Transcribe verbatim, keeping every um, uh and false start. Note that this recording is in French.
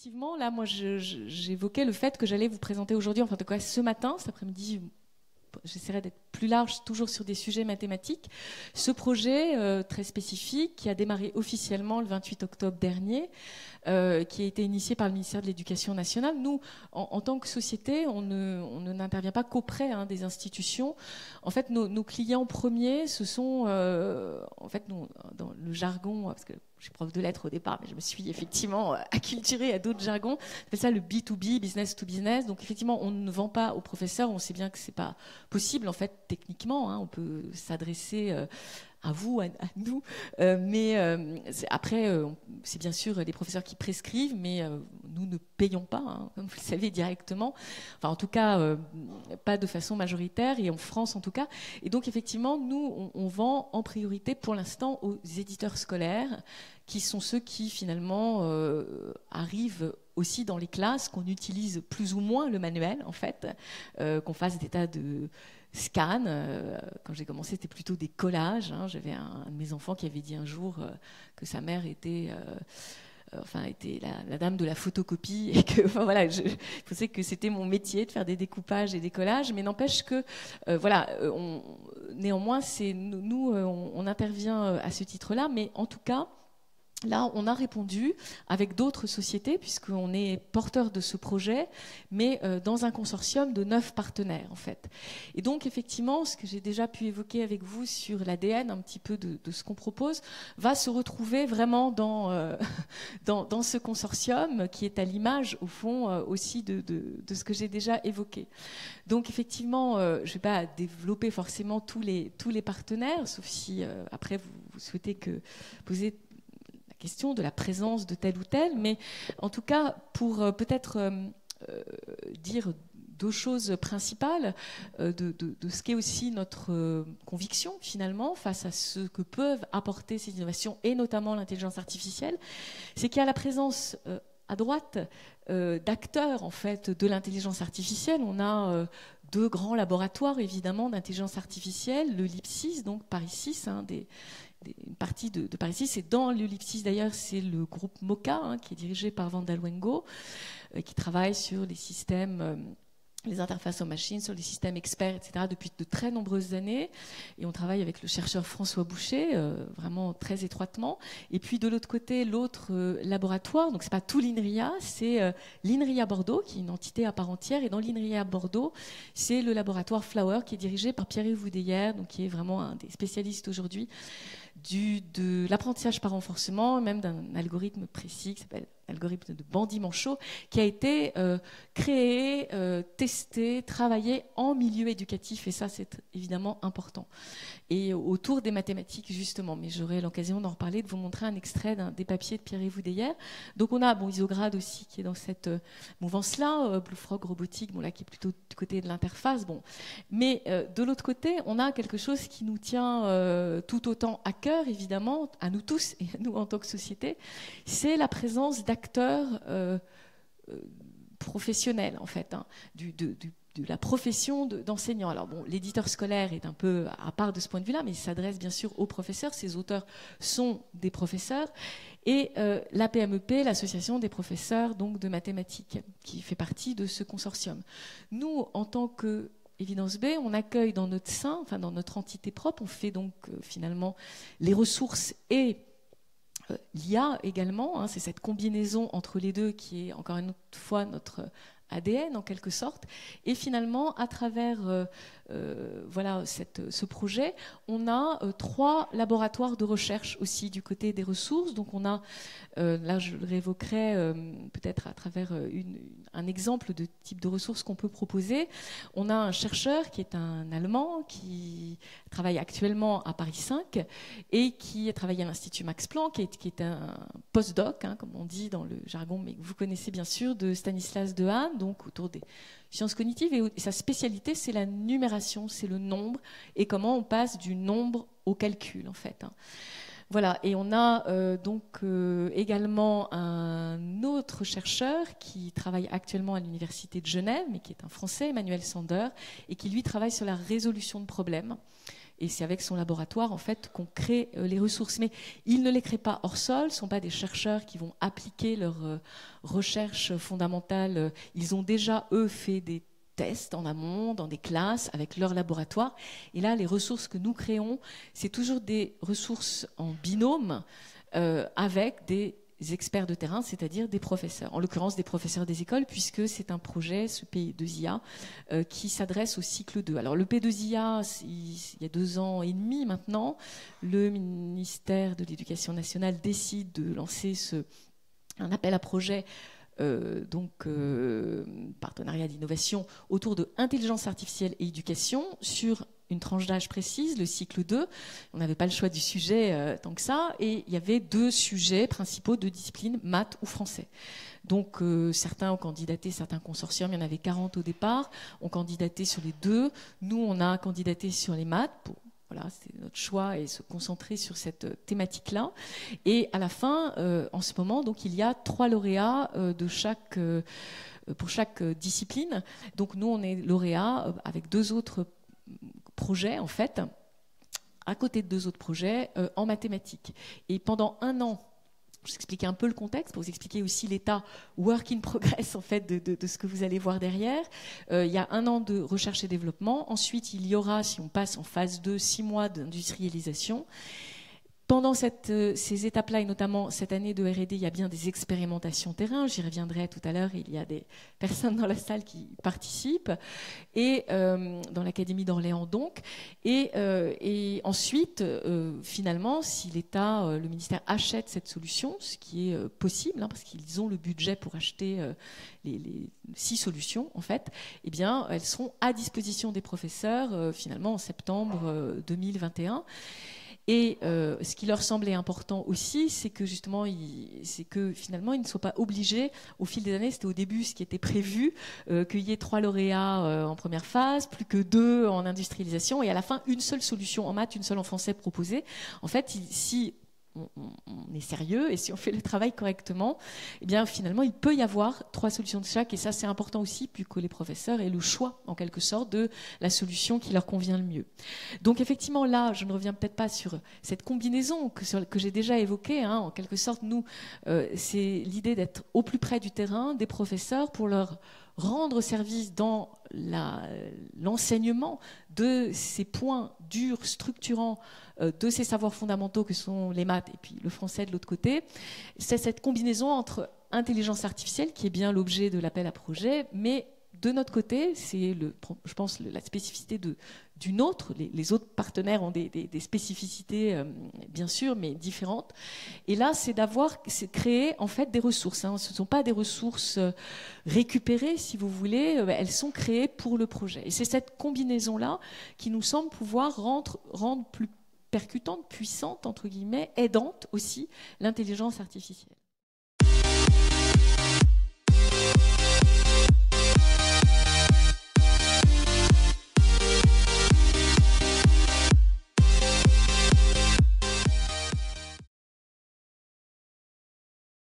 effectivement, là, moi, j'évoquais le fait que j'allais vous présenter aujourd'hui, enfin, en tout cas, ce matin, cet après-midi, j'essaierai d'être plus large, toujours sur des sujets mathématiques, ce projet euh, très spécifique qui a démarré officiellement le vingt-huit octobre dernier, euh, qui a été initié par le ministère de l'Éducation nationale. Nous, en, en tant que société, on ne, on n'intervient pas qu'auprès hein, des institutions. En fait, nos, nos clients premiers, ce sont, euh, en fait, nous, dans le jargon, parce que je suis prof de lettres au départ, mais je me suis effectivement acculturée à d'autres jargons. On appelle ça le B to B, business to business. Donc effectivement, on ne vend pas aux professeurs. On sait bien que c'est pas possible en fait techniquement. Hein, on peut s'adresser euh, à vous, à, à nous, euh, mais euh, après, euh, c'est bien sûr des professeurs qui prescrivent, mais euh, nous ne payons pas, hein, comme vous le savez directement. Enfin, en tout cas, euh, pas de façon majoritaire et en France en tout cas. Et donc effectivement, nous, on, on vend en priorité pour l'instant aux éditeurs scolaires, qui sont ceux qui finalement euh, arrivent aussi dans les classes, qu'on utilise plus ou moins le manuel en fait, euh, qu'on fasse des tas de scans. Euh, quand j'ai commencé, c'était plutôt des collages. Hein. J'avais un, un de mes enfants qui avait dit un jour euh, que sa mère était... Euh, enfin, était la, la dame de la photocopie et que, enfin, voilà, je, je pensais que c'était mon métier de faire des découpages et des collages, mais n'empêche que, euh, voilà, on, néanmoins, c'est, nous, nous on, on intervient à ce titre-là, mais en tout cas, là, on a répondu avec d'autres sociétés, puisqu'on est porteur de ce projet, mais euh, dans un consortium de neuf partenaires, en fait. Et donc, effectivement, ce que j'ai déjà pu évoquer avec vous sur l'A D N, un petit peu de, de ce qu'on propose, va se retrouver vraiment dans, euh, dans, dans ce consortium, qui est à l'image, au fond, euh, aussi de, de, de ce que j'ai déjà évoqué. Donc, effectivement, euh, je ne vais pas développer forcément tous les, tous les partenaires, sauf si, euh, après, vous, vous souhaitez que poser question de la présence de tel ou tel, mais en tout cas, pour euh, peut-être euh, euh, dire deux choses principales euh, de, de, de ce qu'est aussi notre euh, conviction, finalement, face à ce que peuvent apporter ces innovations, et notamment l'intelligence artificielle, c'est qu'il y a la présence euh, à droite euh, d'acteurs, en fait, de l'intelligence artificielle. On a euh, deux grands laboratoires, évidemment, d'intelligence artificielle, le LIPSIS, donc Paris six, hein, des une partie de, de Paris six, et dans le LIPSIS d'ailleurs, c'est le groupe MoCA, hein, qui est dirigé par Wanda Luengo, euh, qui travaille sur les systèmes, euh, les interfaces aux machines, sur les systèmes experts, et cetera, depuis de très nombreuses années. Et on travaille avec le chercheur François Boucher, euh, vraiment très étroitement. Et puis de l'autre côté, l'autre euh, laboratoire, donc c'est pas tout l'INRIA, c'est euh, l'INRIA Bordeaux, qui est une entité à part entière. Et dans l'INRIA Bordeaux, c'est le laboratoire Flower, qui est dirigé par Pierre-Yves Oudéhière, donc qui est vraiment un des spécialistes aujourd'hui du, de l'apprentissage par renforcement, même d'un algorithme précis qui s'appelle l'algorithme de Bandy-Manchot, qui a été euh, créé, euh, testé, travaillé en milieu éducatif, et ça c'est évidemment important. Et autour des mathématiques justement, mais j'aurai l'occasion d'en reparler, de vous montrer un extrait d'un, des papiers de Pierre-Yves Oudéhière. Donc on a bon, Isograd aussi qui est dans cette euh, mouvance-là, euh, Blue Frog Robotique, bon, là qui est plutôt du côté de l'interface, bon. Mais euh, de l'autre côté, on a quelque chose qui nous tient euh, tout autant à cœur, évidemment, à nous tous et à nous en tant que société, c'est la présence d'acteurs euh, euh, professionnels, en fait, hein, du, de, du, de la profession de, d'enseignant. Alors bon, l'éditeur scolaire est un peu à part de ce point de vue-là, mais il s'adresse bien sûr aux professeurs. Ces auteurs sont des professeurs. Et euh, l'A P M E P, l'association des professeurs donc, de mathématiques, qui fait partie de ce consortium. Nous, en tant que Evidence B, on accueille dans notre sein, enfin dans notre entité propre, on fait donc euh, finalement les ressources et euh, l'I A également, hein, c'est cette combinaison entre les deux qui est encore une autre fois notre A D N en quelque sorte, et finalement à travers euh, euh, voilà, cette, ce projet, on a euh, trois laboratoires de recherche aussi du côté des ressources. Donc on a, euh, là je le réévoquerai euh, peut-être à travers une, un exemple de type de ressources qu'on peut proposer. On a un chercheur qui est un Allemand qui travaille actuellement à Paris cinq et qui a travaillé à l'Institut Max Planck, qui est, qui est un postdoc, hein, comme on dit dans le jargon, mais que vous connaissez bien sûr, de Stanislas Dehaene, donc autour des sciences cognitives, et sa spécialité c'est la numération, c'est le nombre et comment on passe du nombre au calcul en fait. Voilà, et on a euh, donc euh, également un autre chercheur qui travaille actuellement à l'Université de Genève, mais qui est un Français, Emmanuel Sander, et qui lui travaille sur la résolution de problèmes. Et c'est avec son laboratoire, en fait, qu'on crée euh, les ressources. Mais ils ne les créent pas hors sol, ce ne sont pas des chercheurs qui vont appliquer leurs euh, recherches fondamentales. Ils ont déjà, eux, fait des tests en amont, dans des classes, avec leur laboratoire. Et là, les ressources que nous créons, c'est toujours des ressources en binôme euh, avec des experts de terrain, c'est-à-dire des professeurs, en l'occurrence des professeurs des écoles, puisque c'est un projet, ce P deux I A, euh, qui s'adresse au cycle deux. Alors le P deux I A, il y a deux ans et demi maintenant, le ministère de l'Éducation nationale décide de lancer ce, un appel à projet, euh, donc euh, partenariat d'innovation autour de intelligence artificielle et éducation sur une tranche d'âge précise, le cycle deux. On n'avait pas le choix du sujet euh, tant que ça. Et il y avait deux sujets principaux de discipline, maths ou français. Donc euh, certains ont candidaté, certains consortiums, il y en avait quarante au départ, ont candidaté sur les deux. Nous, on a candidaté sur les maths. Pour, voilà, c'est notre choix et se concentrer sur cette thématique-là. Et à la fin, euh, en ce moment, donc, il y a trois lauréats euh, de chaque... Euh, pour chaque discipline. Donc nous, on est lauréats euh, avec deux autres projets, en fait, à côté de deux autres projets euh, en mathématiques. Et pendant un an, je vous expliquer un peu le contexte, pour vous expliquer aussi l'état work in progress en fait, de, de, de ce que vous allez voir derrière. Euh, il y a un an de recherche et développement. Ensuite, il y aura, si on passe en phase deux, six mois d'industrialisation. Pendant cette, euh, ces étapes-là, et notamment cette année de R et D, il y a bien des expérimentations terrain. J'y reviendrai tout à l'heure. Il y a des personnes dans la salle qui participent, et euh, dans l'Académie d'Orléans donc. Et, euh, et ensuite, euh, finalement, si l'État, euh, le ministère achète cette solution, ce qui est euh, possible, hein, parce qu'ils ont le budget pour acheter euh, les, les six solutions, en fait, eh bien, elles seront à disposition des professeurs euh, finalement en septembre euh, deux mille vingt et un. Et euh, ce qui leur semblait important aussi, c'est que justement, c'est que finalement, ils ne soient pas obligés, au fil des années, c'était au début ce qui était prévu, euh, qu'il y ait trois lauréats euh, en première phase, plus que deux en industrialisation, et à la fin, une seule solution en maths, une seule en français proposée. En fait, il, si on, on est sérieux et si on fait le travail correctement, eh bien finalement il peut y avoir trois solutions de chaque, et ça c'est important aussi, plus que les professeurs aient le choix en quelque sorte de la solution qui leur convient le mieux. Donc effectivement là, je ne reviens peut-être pas sur cette combinaison que, sur, que j'ai déjà évoquée, hein. En quelque sorte nous, euh, c'est l'idée d'être au plus près du terrain des professeurs pour leur rendre service dans l'enseignement de ces points durs, structurants, euh, de ces savoirs fondamentaux que sont les maths et puis le français de l'autre côté. C'est cette combinaison entre intelligence artificielle, qui est bien l'objet de l'appel à projet, mais de notre côté, c'est, le, je pense, la spécificité de, d'une autre. Les, les autres partenaires ont des, des, des spécificités, euh, bien sûr, mais différentes. Et là, c'est d'avoir c'est créé, en fait, des ressources. Hein. Ce ne sont pas des ressources euh, récupérées, si vous voulez. Euh, elles sont créées pour le projet. Et c'est cette combinaison-là qui nous semble pouvoir rendre, rendre plus percutante, puissante, entre guillemets, aidante aussi, l'intelligence artificielle.